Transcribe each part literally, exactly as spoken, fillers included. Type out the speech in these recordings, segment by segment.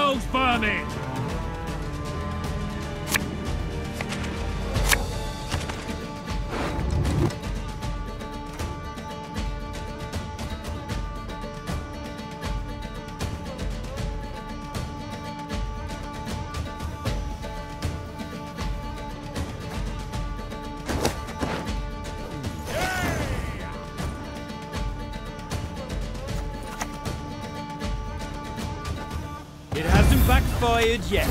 those vermin! It hasn't backfired yet.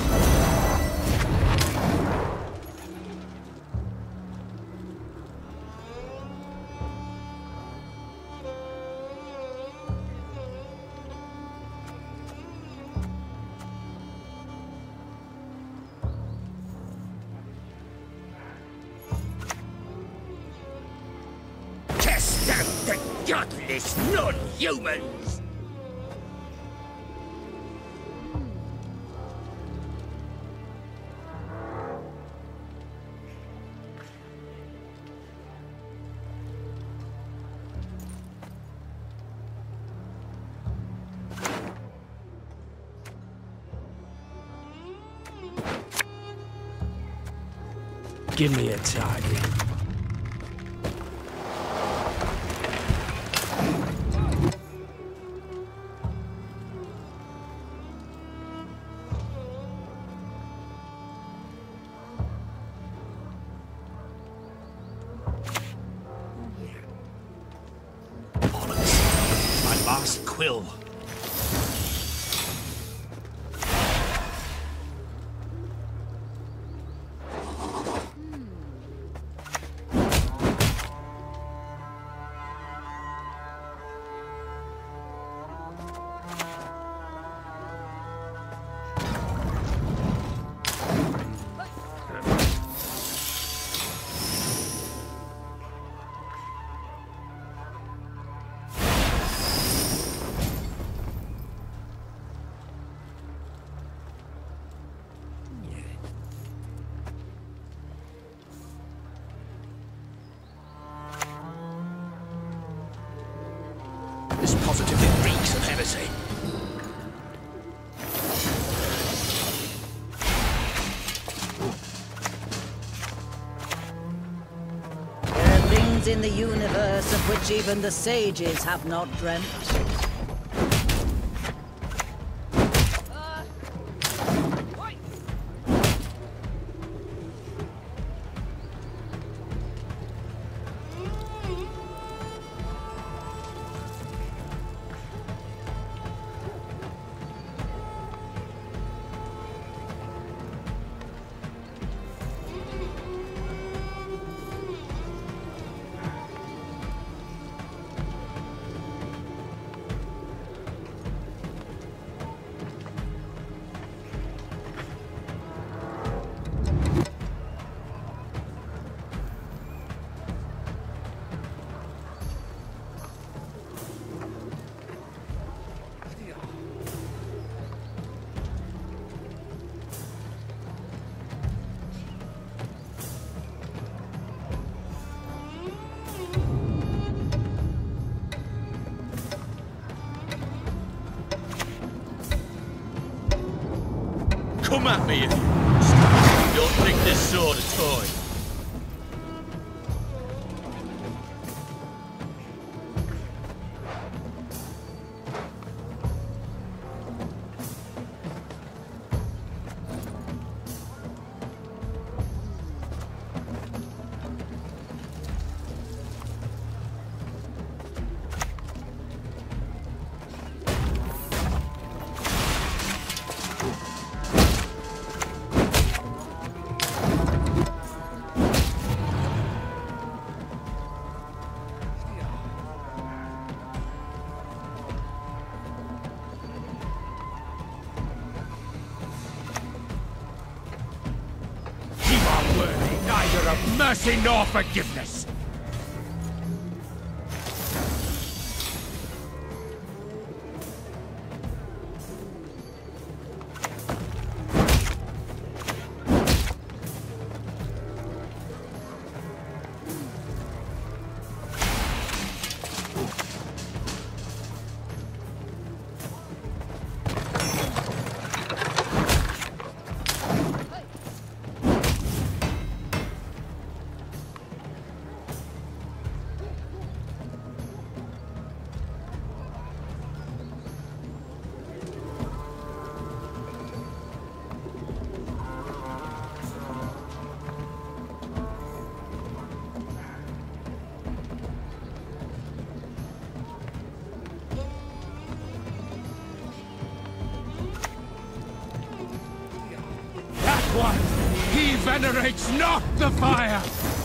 Cast out the godless non-humans! Give me a target. Bollocks. My last quill. This positively reeks of heresy. There are things in the universe of which even the sages have not dreamt. Come at me if you want. Don't think this sword a toy. Neither of mercy nor forgiveness! What? He venerates not the fire!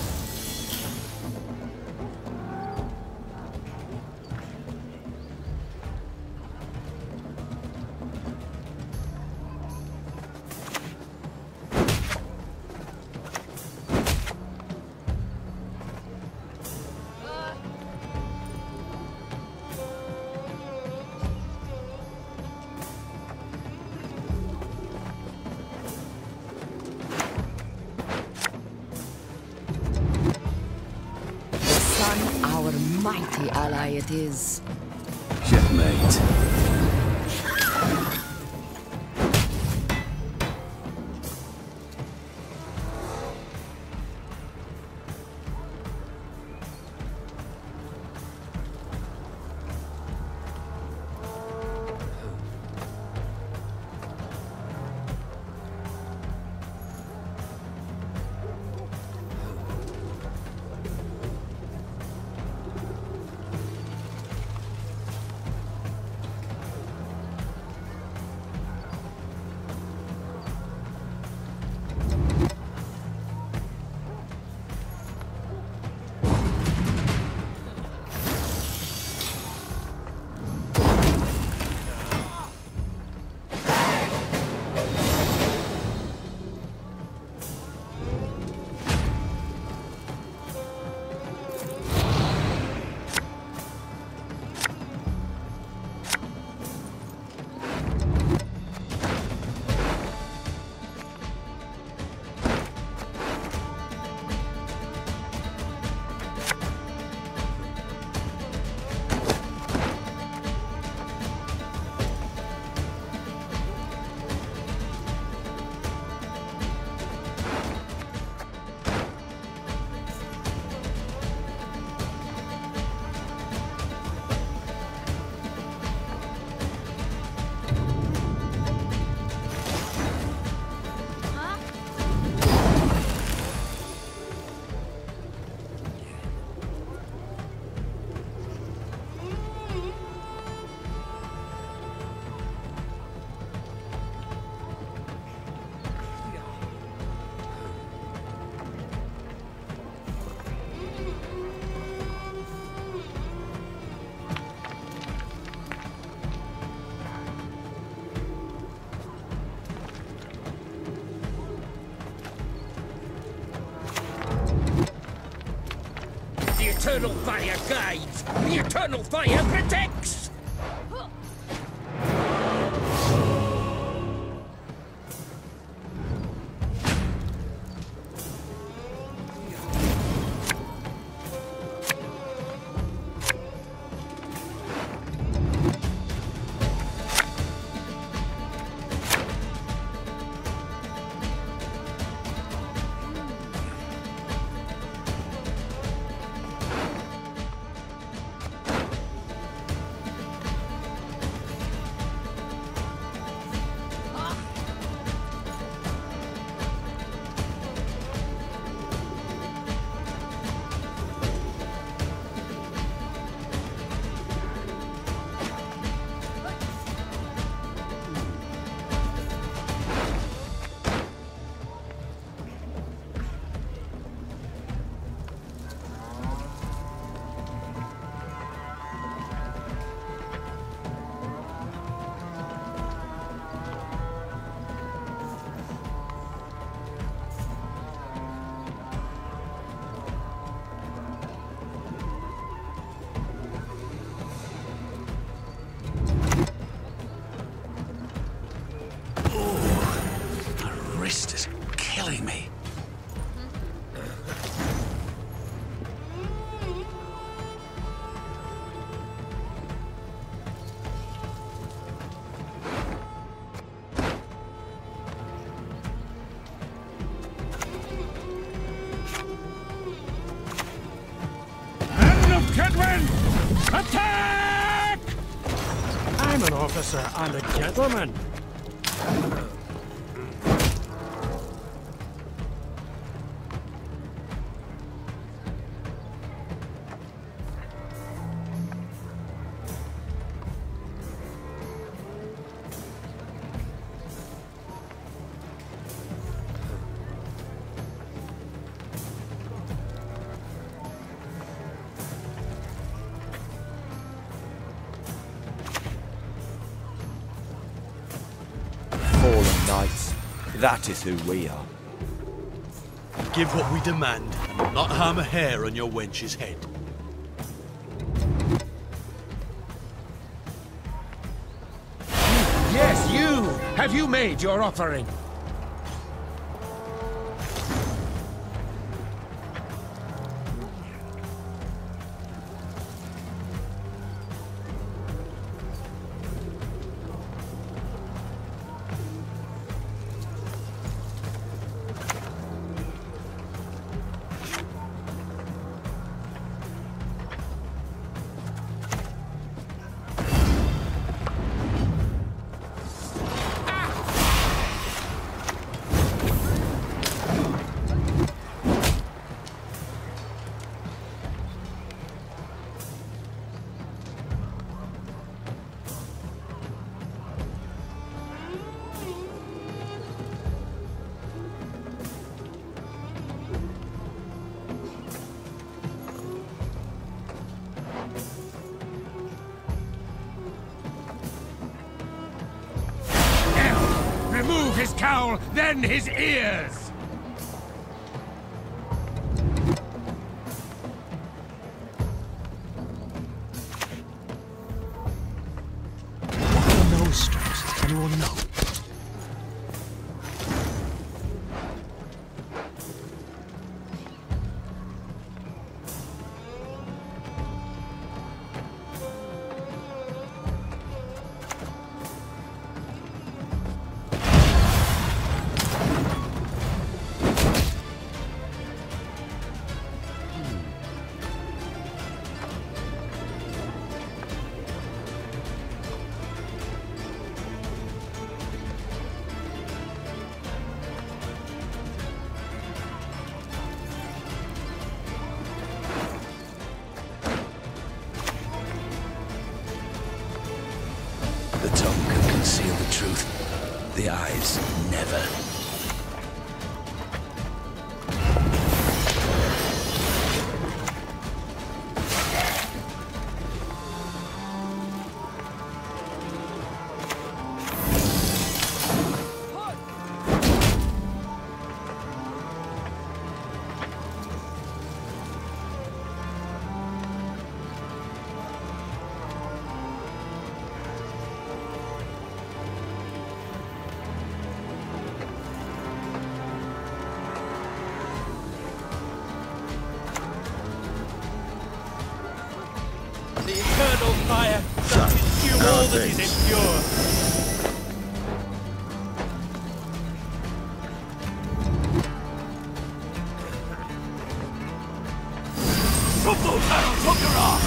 Our mighty ally it is. Checkmate. The eternal fire guides! The eternal fire protects! Me. Men of Gwent! Attack! I'm an officer and a gentleman. knights. That is who we are. Give what we demand, and we'll not harm a hair on your wench's head. Yes, you! Have you made your offering? Remove his cowl, then his ears! What are those strings? Does anyone know? The tongue can conceal the truth. The eyes never. The eternal fire shall consume all that is impure. Drop those arrows from your arm!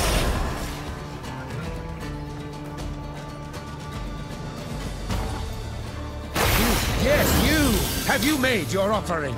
Yes, you! Have you made your offering?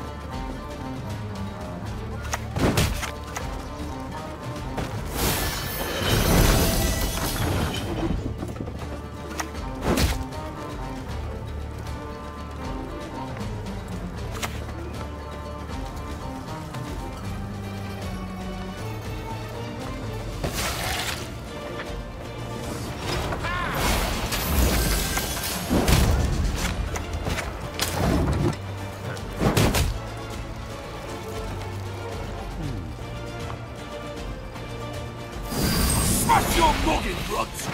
Smash your noggin, bruts!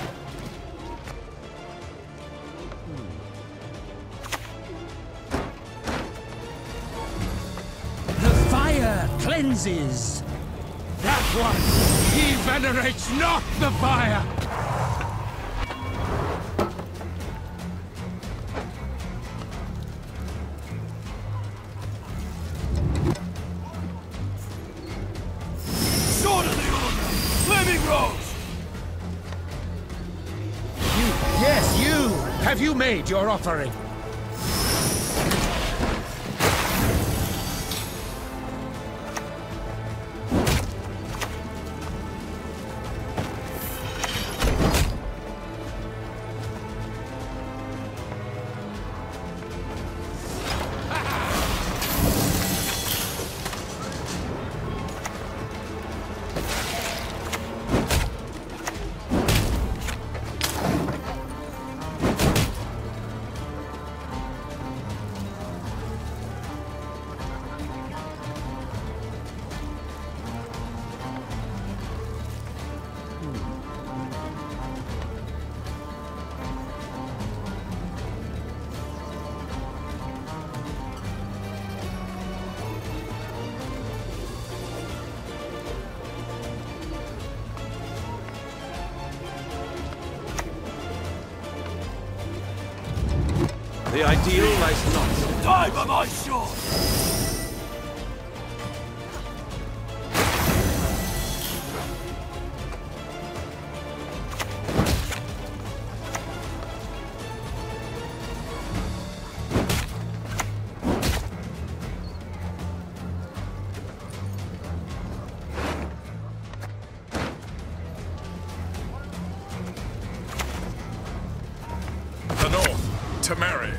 The fire cleanses. That one, he venerates not the fire. Sword of the Order! Flaming Rose! Yes, you! Have you made your offering? The ideal lies not. Die by my sword! The north, Temeria.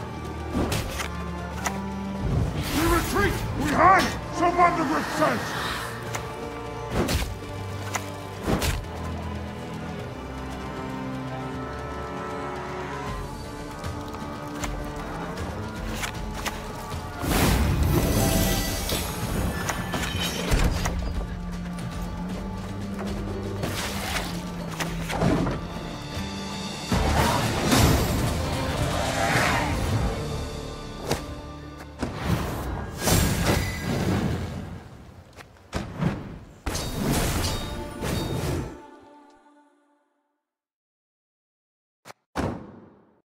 We hide! Some undergrowth sense!